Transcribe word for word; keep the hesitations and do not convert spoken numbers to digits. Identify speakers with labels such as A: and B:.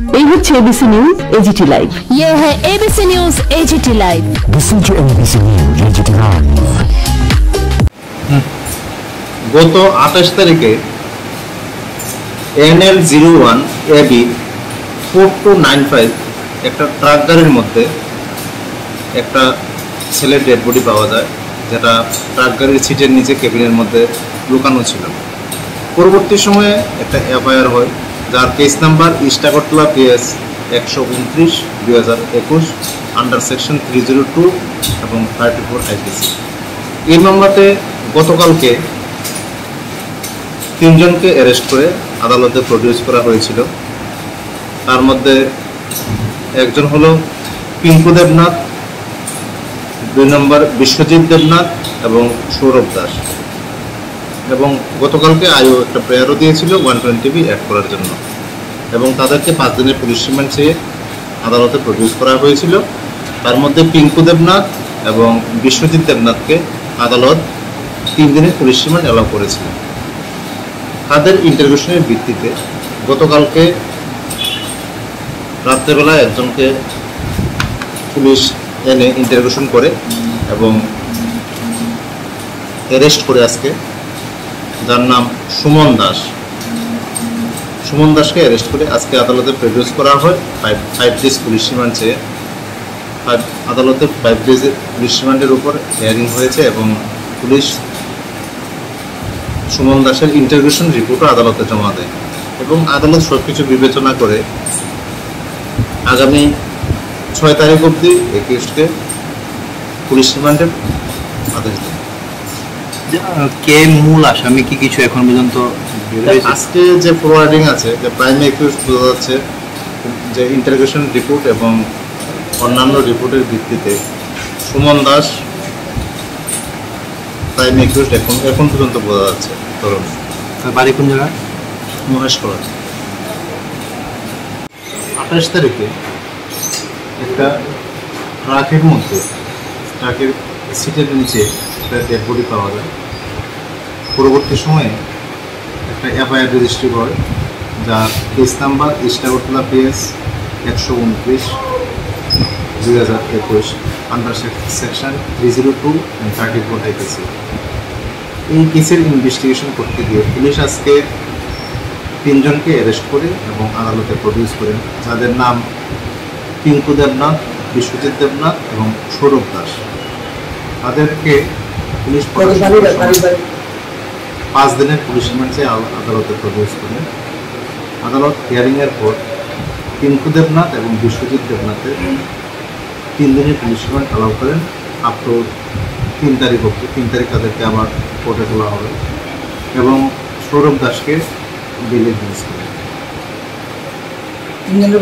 A: এই হচ্ছে ABC news AGT live.
B: ये है ABC news AGT live.
C: Listen to ABC news AGT live.
D: গত আঠাশ তারিখে N L zero one A B four two nine five একটা ট্রাক গাড়ির মধ্যে একটা ছেলের ডেড বডি পাওয়া যায়, যেটা ট্রাক গাড়ির সিটের নিচে কেবিনের মধ্যে লুকানো ছিল। পরবর্তী সময়ে একটা এফআইআর হয়, যার কেস নাম্বার ইস্টাগটলা পিএস একশো উনত্রিশ দুই হাজার একুশ under section three zero two এবং থার্টি ফোর আইপিসি। এই মামলাতে গতকালকে তিনজনকে অ্যারেস্ট করে আদালতে প্রডিউস করা হয়েছিল। তার মধ্যে একজন হলো পিঙ্কু দেবনাথ, দুই নম্বর বিশ্বজিৎ দেবনাথ এবং সৌরভ দাস। এবং গতকালকে আইও একটা প্রেয়ারও দিয়েছিল ওয়ান টোয়েন্টি বি অ্যাড করার জন্য, এবং তাদেরকে পাঁচ দিনের পুলিশ রিমান্ড চেয়ে আদালতে প্রডিউস করা হয়েছিল। তার মধ্যে পিঙ্কু দেবনাথ এবং বিশ্বজিৎ দেবনাথকে আদালত তিন দিনের পুলিশ রিমান্ড অ্যালাউ করেছিল। তাদের ইন্টারভিউশনের ভিত্তিতে গতকালকে রাত্রেবেলা একজনকে পুলিশ এনে ইন্টারভিউশন করে এবং অ্যারেস্ট করে আজকে, যার নাম সুমন দাস। সুমন দাসকে অ্যারেস্ট করে আজকে আদালতে প্রডিউস করা হয় five five days police remand চেয়ে। ফাইভ আদালতে ফাইভ ডেজ পুলিশ রিমান্ডের উপর হিয়ারিং হয়েছে এবং পুলিশ সুমন দাসের ইন্টারভিউশন রিপোর্টও আদালতে জমা দেয় এবং আদালত সব কিছু বিবেচনা করে আগামী ছয় তারিখ অবধি একুশকে পুলিশ রিমান্ডের আদেশ দেয়।
E: কে মূল আসামি কি কিছু এখন পর্যন্ত
D: আজকে যে ফরওয়ার্ডিং আছে, যে প্রাইম একুশ বোঝা যাচ্ছে যে ইন্টারভিউশন রিপোর্ট এবং অন্যান্য রিপোর্টের ভিত্তিতে সুমন দাস প্রাইম একুশ এখন এখন পর্যন্ত বোঝা যাচ্ছে। ধরুন
E: বাড়ি কোন জায়গায়?
D: মহেশখোলা। আঠাশ তারিখে একটা ট্রাকের মধ্যে ট্রাকের সিটের নিচে একটা ডেড বডি পাওয়া যায়। পরবর্তী সময়ে একটা এফআইআর রেজিস্ট্রি হয়, যার কেস নাম্বার ইস্টাগটলা পিএস একশো উনত্রিশ দুই হাজার একুশ under section three zero two and thirty four IPC. এই কেসের ইনভেস্টিগেশন করতে গিয়ে পুলিশ আজকে তিনজনকে অ্যারেস্ট করে এবং আদালতে প্রডিউস করেন, যাদের নাম পিঙ্কু দেবনাথ, বিশ্বজিৎ দেবনাথ এবং সৌরভ দাস। তাদেরকে পুলিশ পাঁচ দিনের পুলিশ রিমান্ড চেয়ে আদালতে প্রডিউস করেন। আদালত হিয়ারিংয়ের পর পিঙ্কু দেবনাথ এবং বিশ্বজিৎ দেবনাথের তিন দিনের পুলিশ রিমান্ড অ্যালাউ করেন আপ টু তিন তারিখ অবধি। তিন তারিখ তাদেরকে আবার কোর্টে তোলা হবে এবং সৌরভ দাসকে বেলে রিলিজ করেন।